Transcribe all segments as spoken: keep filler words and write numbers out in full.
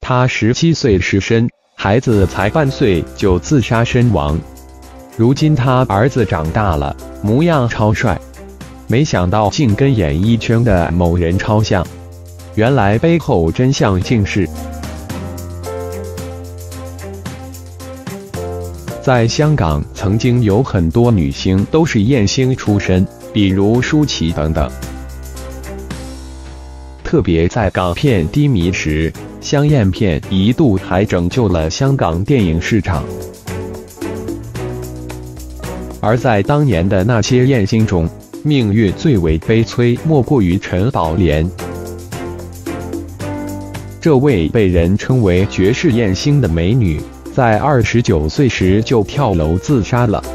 他十七岁失身，孩子才半岁就自杀身亡。如今他儿子长大了，模样超帅，没想到竟跟演艺圈的某人超像。原来背后真相竟是……在香港，曾经有很多女星都是艳星出身，比如舒淇等等。特别在港片低迷时，香艳片一度还拯救了香港电影市场。而在当年的那些艳星中，命运最为悲催，莫过于陈宝莲。这位被人称为绝世艳星的美女，在二十九岁时就跳楼自杀了，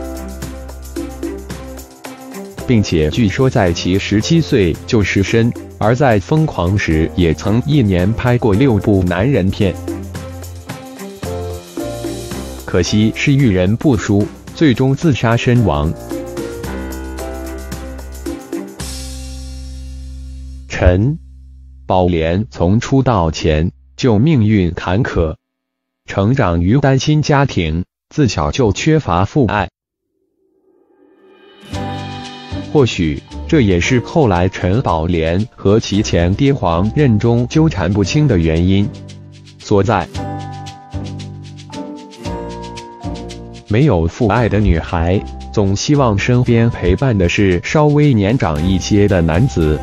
并且据说在其十七岁就失身。而在疯狂时，也曾一年拍过六部男人片。可惜是遇人不淑，最终自杀身亡。陈宝莲从出道前就命运坎坷，成长于单亲家庭，自小就缺乏父爱。或许这也是后来陈宝莲和其前爹黄任中纠缠不清的原因所在。没有父爱的女孩，总希望身边陪伴的是稍微年长一些的男子。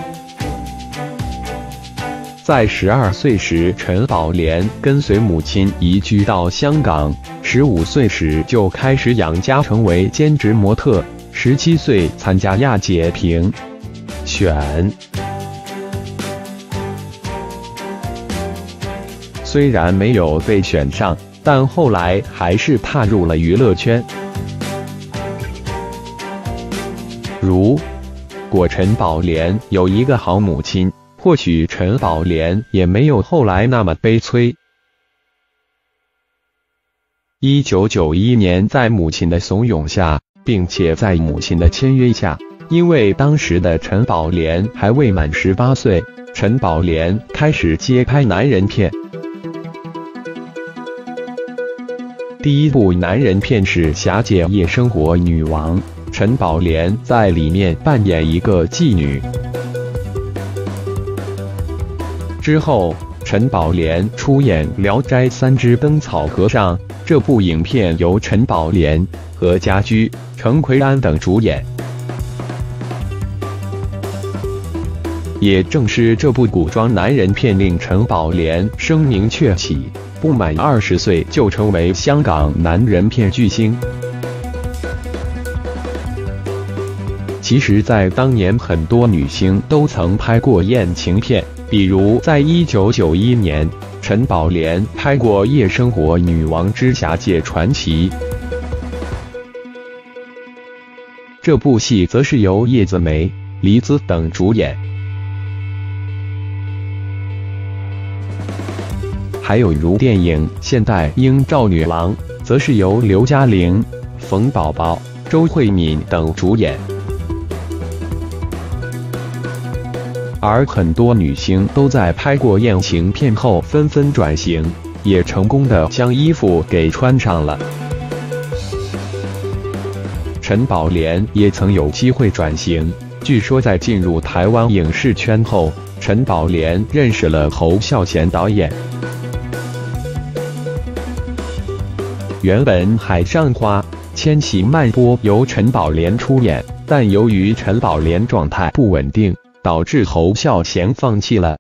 在十二岁时，陈宝莲跟随母亲移居到香港，十五岁时就开始养家，成为兼职模特。十七岁参加亚姐评选，虽然没有被选上，但后来还是踏入了娱乐圈。如果陈宝莲有一个好母亲，或许陈宝莲也没有后来那么悲催。一九九一年，在母亲的怂恿下，并且在母亲的签约下，因为当时的陈宝莲还未满十八岁，陈宝莲开始接拍男人片。第一部男人片是《霞姐夜生活女王》，陈宝莲在里面扮演一个妓女。之后，陈宝莲出演《聊斋三只灯草和尚》，这部影片由陈宝莲、何家驹、程奎安等主演。也正是这部古装男人片令陈宝莲声名鹊起，不满二十岁就成为香港男人片巨星。其实，在当年很多女星都曾拍过艳情片，比如在一九九一年，陈宝莲拍过《夜生活女王之霞姐传奇》。这部戏则是由叶子楣、黎姿等主演。还有如电影《现代英赵女郎》，则是由刘嘉玲、冯宝宝、周慧敏等主演。而很多女星都在拍过艳情片后纷纷转型，也成功的将衣服给穿上了。陈宝莲也曾有机会转型，据说在进入台湾影视圈后，陈宝莲认识了侯孝贤导演。原本《海上花》《千禧曼波》由陈宝莲出演，但由于陈宝莲状态不稳定，导致侯孝贤放弃了。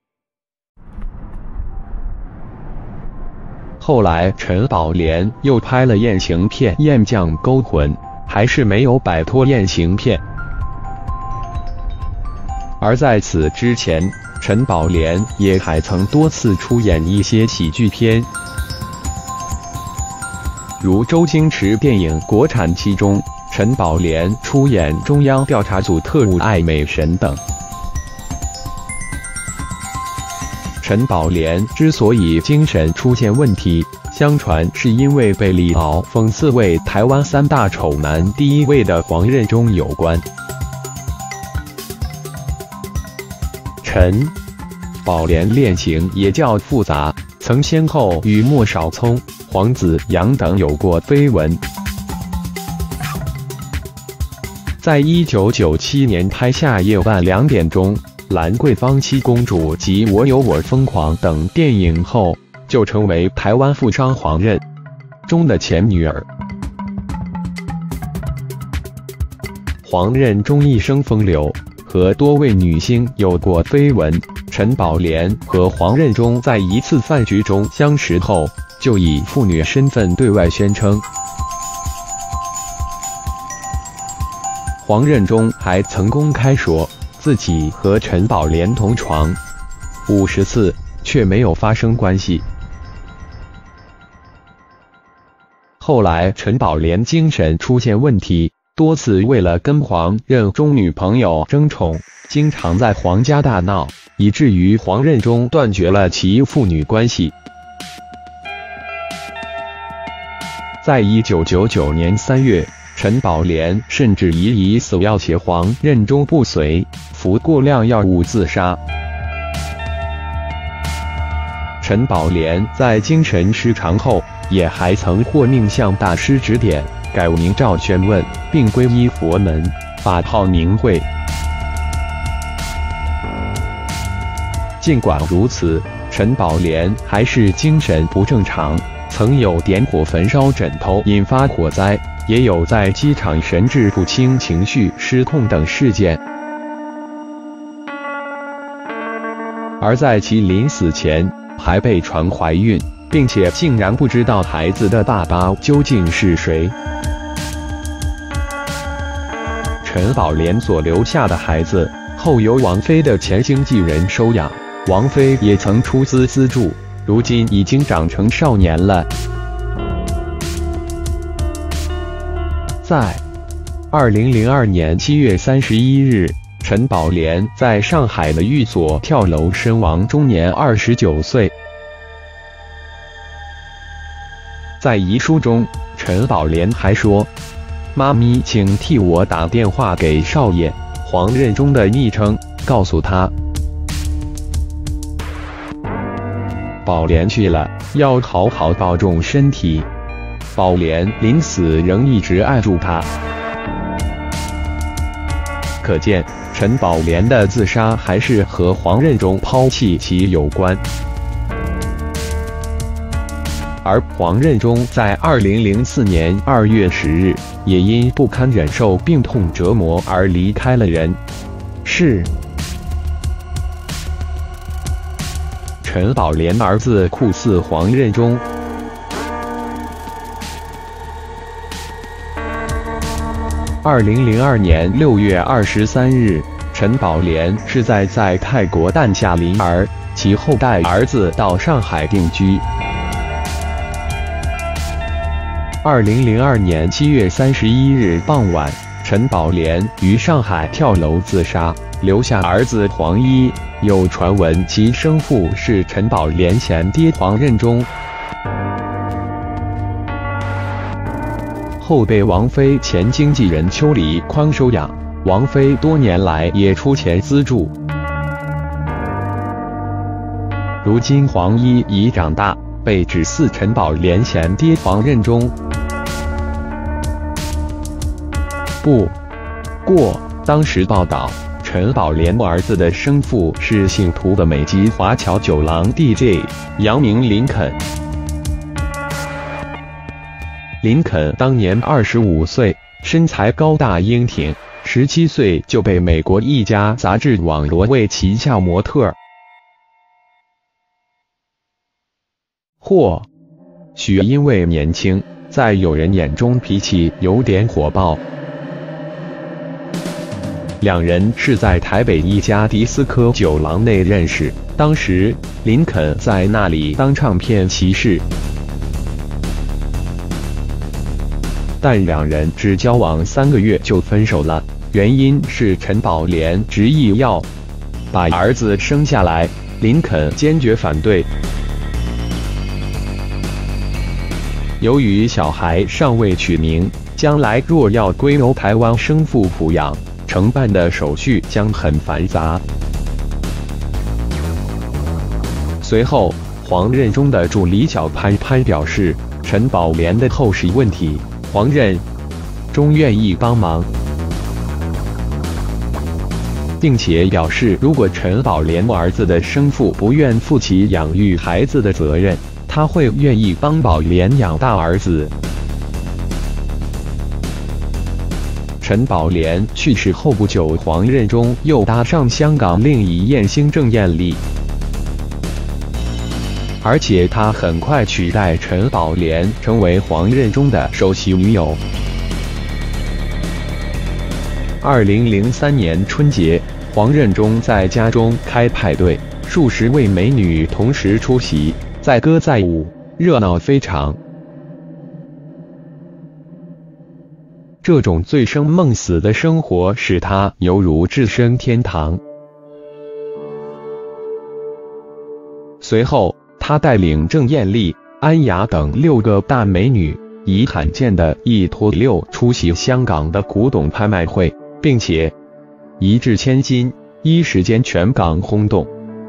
后来陈宝莲又拍了艳情片《艳将勾魂》，还是没有摆脱艳情片。而在此之前，陈宝莲也还曾多次出演一些喜剧片，如周星驰电影国产七中，陈宝莲出演中央调查组特务爱美神等。陈宝莲之所以精神出现问题，相传是因为被李敖讽刺为台湾三大丑男第一位的黄任中有关。陈宝莲恋情也较复杂， 曾先后与莫少聪、黄子扬等有过绯闻。在一九九七年拍下《夜半两点钟》《兰桂坊七公主》及《我有我疯狂》等电影后，就成为台湾富商黄任中的前女儿。黄任中一生风流，和多位女星有过绯闻。陈宝莲和黄任中在一次饭局中相识后，就以妇女身份对外宣称。黄任中还曾公开说自己和陈宝莲同床五十次，却没有发生关系。后来陈宝莲精神出现问题，多次为了跟黄任中女朋友争宠，经常在黄家大闹，以至于黄任中断绝了其父女关系。在一九九九年三月，陈宝莲甚至疑疑死要挟黄任中不遂，服过量药物自杀。陈宝莲在精神失常后，也还曾获命向大师指点，改名赵宣问，并皈依佛门，法号明慧。尽管如此，陈宝莲还是精神不正常，曾有点火焚烧枕头引发火灾，也有在机场神志不清、情绪失控等事件。而在其临死前，还被传怀孕，并且竟然不知道孩子的爸爸究竟是谁。陈宝莲所留下的孩子，后由王菲的前经纪人收养。王菲也曾出资资助，如今已经长成少年了。在二零零二年七月三十一日，陈宝莲在上海的寓所跳楼身亡，终年二十九岁。在遗书中，陈宝莲还说：“妈咪，请替我打电话给少爷黄任中的昵称，告诉他。”宝莲去了，要好好保重身体。宝莲临死仍一直爱住他。可见，陈宝莲的自杀还是和黄任中抛弃其有关。而黄任中在二零零四年二月十日，也因不堪忍受病痛折磨而离开了人世。陈宝莲儿子酷似黄任中。二零零二年六月二十三日，陈宝莲是在在泰国诞下麟儿，其后带儿子到上海定居。二零零二年七月三十一日傍晚，陈宝莲于上海跳楼自杀，留下儿子黄一。有传闻其生父是陈宝莲前爹黄任中，后被王菲前经纪人邱黎宽收养，王菲多年来也出钱资助。如今黄一已长大，被指似陈宝莲前爹黄任中。不过，当时报道，陈宝莲儿子的生父是姓涂的美籍华侨酒廊 D J 杨名林肯。林肯当年二十五岁，身材高大英挺，十七岁就被美国一家杂志网罗为旗下模特。或许因为年轻，在有人眼中脾气有点火爆。两人是在台北一家迪斯科酒廊内认识，当时林肯在那里当唱片骑士。但两人只交往三个月就分手了，原因是陈宝莲执意要把儿子生下来，林肯坚决反对。由于小孩尚未取名，将来若要归由台湾生父抚养，承办的手续将很繁杂。随后， 黄任中的助理小潘潘表示，陈宝莲的后事问题，黄任中愿意帮忙，并且表示，如果陈宝莲儿子的生父不愿负起养育孩子的责任，他会愿意帮宝莲养大儿子。陈宝莲去世后不久，黄任中又搭上香港另一艳星郑艳丽，而且他很快取代陈宝莲成为黄任中的首席女友。二零零三年春节，黄任中在家中开派对，数十位美女同时出席，载歌载舞，热闹非常。这种醉生梦死的生活使他犹如置身天堂。随后，他带领郑艳丽、安雅等六个大美女，以罕见的一拖六出席香港的古董拍卖会，并且一掷千金，一时间全港轰动。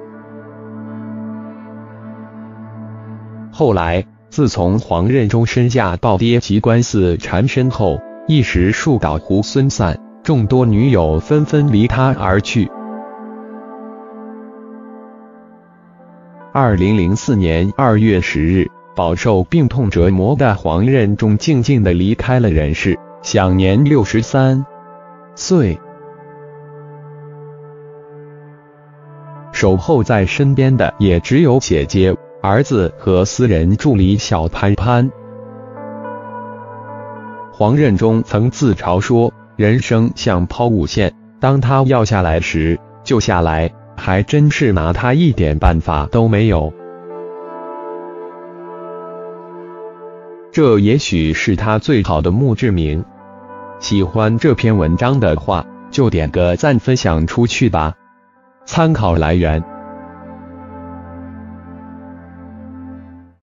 后来，自从黄任中身价暴跌及官司缠身后，一时树倒猢狲散，众多女友纷纷离他而去。二零零四年二月十日，饱受病痛折磨的黄任中静静地离开了人世，享年六十三岁。守候在身边的也只有姐姐、儿子和私人助理小潘潘。黄任中曾自嘲说，人生像抛物线，当他要下来时就下来，还真是拿他一点办法都没有。这也许是他最好的墓志铭。喜欢这篇文章的话，就点个赞分享出去吧。参考来源